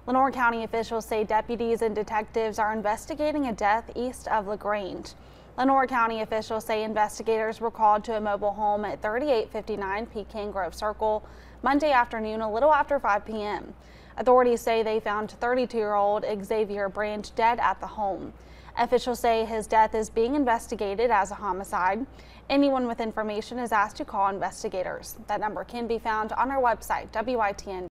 Lenoir County officials say deputies and detectives are investigating a death east of LaGrange. Lenoir County officials say investigators were called to a mobile home at 3859 Pecan Grove Circle Monday afternoon a little after 5 p.m. Authorities say they found 32-year-old Xavier Branch dead at the home. Officials say his death is being investigated as a homicide. Anyone with information is asked to call investigators. That number can be found on our website, WITN.